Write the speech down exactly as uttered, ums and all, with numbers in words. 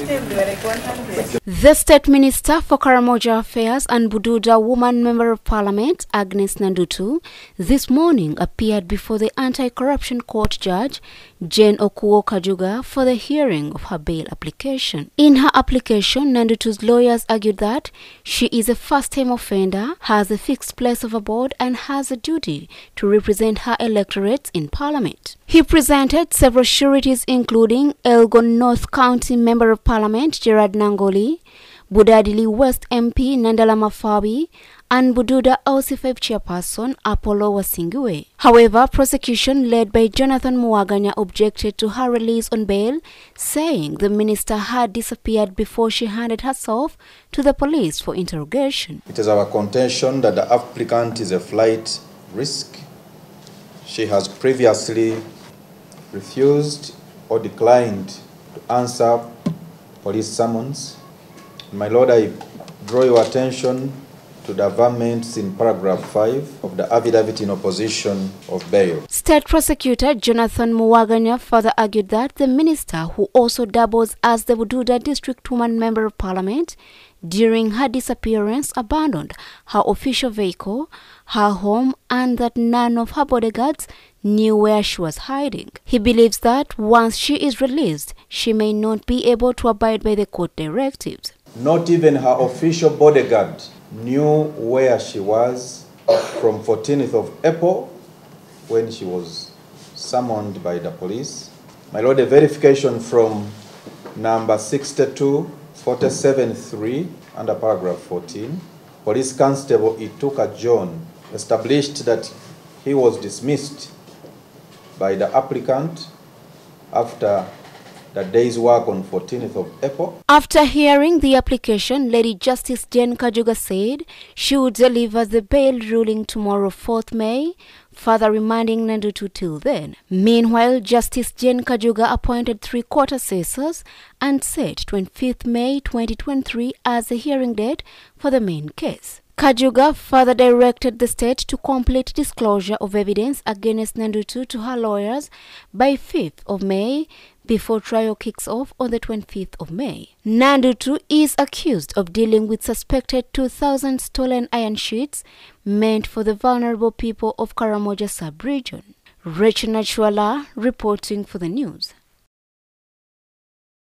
The State Minister for Karamoja Affairs and Bududa Woman Member of Parliament, Agnes Nandutu, this morning appeared before the Anti-Corruption Court Judge, Jane Okuo Kajuga, for the hearing of her bail application. In her application, Nandutu's lawyers argued that she is a first-time offender, has a fixed place of abode, and has a duty to represent her electorate in Parliament. He presented several sureties including Elgon North County Member of Parliament Gerard Nangoli, Budadili West M P Nandala Mafabi, and Bududa O C F I B chairperson Apollo Wasingiwe. However, prosecution led by Jonathan Muwaganya objected to her release on bail, saying the minister had disappeared before she handed herself to the police for interrogation. It is our contention that the applicant is a flight risk. She has previously refused or declined to answer police summons. My Lord, I draw your attention to the amendments in paragraph five of the affidavit in opposition of bail. State Prosecutor Jonathan Muwaganya further argued that the minister, who also doubles as the Bududa District Woman Member of Parliament, during her disappearance abandoned her official vehicle, her home, and that none of her bodyguards knew where she was hiding. He believes that once she is released, she may not be able to abide by the court directives. Not even her official bodyguard knew where she was from fourteenth of April when she was summoned by the police. My Lord, a verification from number sixty-two forty-seven three under paragraph fourteen, Police Constable Ituka John established that he was dismissed by the applicant after the day's work on fourteenth of April. After hearing the application, Lady Justice Jane Kajuga said she would deliver the bail ruling tomorrow, fourth May, further remanding Nandutu till then. Meanwhile, Justice Jane Kajuga appointed three court assessors and set twenty-fifth May twenty twenty-three as the hearing date for the main case. Kajuga further directed the state to complete disclosure of evidence against Nandutu to her lawyers by fifth of May before trial kicks off on the twenty-fifth of May. Nandutu is accused of dealing with suspected two thousand stolen iron sheets meant for the vulnerable people of Karamoja sub-region. Rachel Nachwala reporting for the news.